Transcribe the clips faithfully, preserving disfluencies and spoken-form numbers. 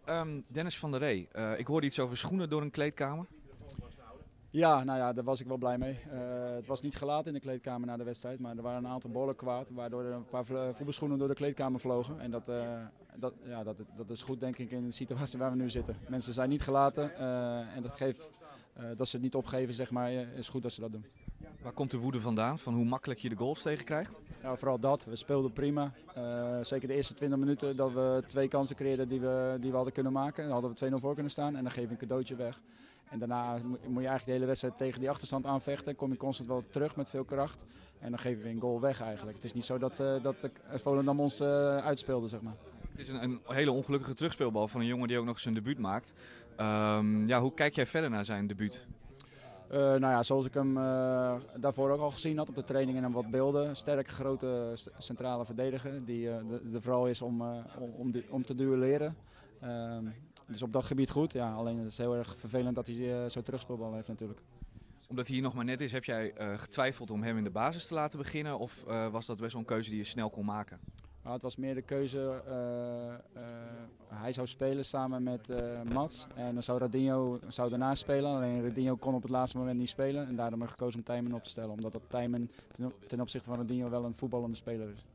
Um, Dennis van der Ree, uh, ik hoorde iets over schoenen door een kleedkamer. Ja, nou ja, daar was ik wel blij mee. Uh, het was niet gelaten in de kleedkamer na de wedstrijd, maar er waren een aantal bollen kwaad, waardoor er een paar voetbalschoenen door de kleedkamer vlogen. En dat, uh, dat, ja, dat, dat is goed, denk ik, in de situatie waar we nu zitten. Mensen zijn niet gelaten uh, en dat geeft uh, dat ze het niet opgeven, zeg maar, is goed dat ze dat doen. Waar komt de woede vandaan? Van hoe makkelijk je de goals tegen krijgt? Ja, vooral dat. We speelden prima. Uh, zeker de eerste twintig minuten dat we twee kansen creëerden die we, die we hadden kunnen maken. Dan hadden we twee nul voor kunnen staan en dan geef je een cadeautje weg. En daarna moet je eigenlijk de hele wedstrijd tegen die achterstand aanvechten. Kom je constant wel terug met veel kracht. En dan geven we een goal weg eigenlijk. Het is niet zo dat, uh, dat Volendam ons uh, uitspeelde, zeg maar. Het is een, een hele ongelukkige terugspeelbal van een jongen die ook nog zijn debuut maakt. Um, ja, hoe kijk jij verder naar zijn debuut? Uh, nou ja, zoals ik hem uh, daarvoor ook al gezien had op de training en wat beelden. Sterk, grote centrale verdediger die uh, er vooral is om, uh, om, om te duelleren. Uh, dus op dat gebied goed. Ja, alleen het is heel erg vervelend dat hij uh, zo'n terugspeelbal heeft natuurlijk. Omdat hij hier nog maar net is, heb jij uh, getwijfeld om hem in de basis te laten beginnen? Of uh, was dat best wel een keuze die je snel kon maken? Nou, het was meer de keuze, uh, uh, hij zou spelen samen met uh, Mats en dan zou Radinho zou daarna spelen. Alleen Radinho kon op het laatste moment niet spelen en daarom heb ik gekozen om Tijmen op te stellen. Omdat dat Tijmen ten, ten opzichte van Radinho wel een voetballende speler is.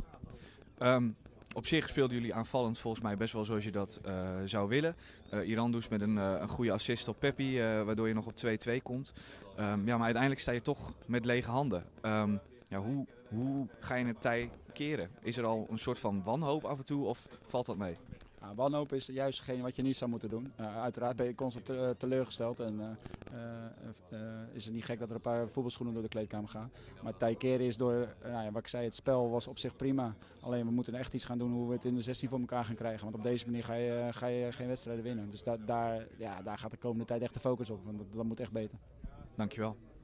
Um, op zich speelden jullie aanvallend volgens mij best wel zoals je dat uh, zou willen. Uh, Irandoes met een, uh, een goede assist op Peppi, uh, waardoor je nog op twee twee komt. Um, ja, maar uiteindelijk sta je toch met lege handen. Um, ja, hoe, hoe ga je het tij keren? Is er al een soort van wanhoop af en toe of valt dat mee? Ja, wanhoop is juist geen wat je niet zou moeten doen. Uh, uiteraard ben je constant te, teleurgesteld en uh, uh, uh, is het niet gek dat er een paar voetbalschoenen door de kleedkamer gaan. Maar het tij keren is door, uh, ja, wat ik zei, het spel was op zich prima. Alleen we moeten echt iets gaan doen hoe we het in de zestien voor elkaar gaan krijgen. Want op deze manier ga je, ga je geen wedstrijden winnen. Dus da daar, ja, daar gaat de komende tijd echt de focus op, want dat, dat moet echt beter. Dankjewel.